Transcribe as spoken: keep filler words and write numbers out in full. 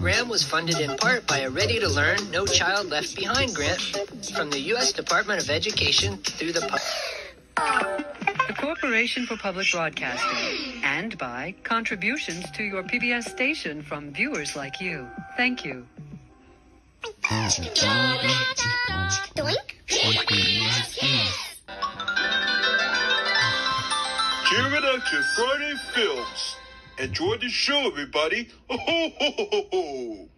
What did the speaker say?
program was funded in part by a Ready to Learn, No Child Left Behind grant from the U S Department of Education through the... The Corporation for Public Broadcasting, and by contributions to your P B S station from viewers like you. Thank you. Cheer it out to Friday Films. Enjoy the show, everybody. Ho, ho, ho, ho, ho.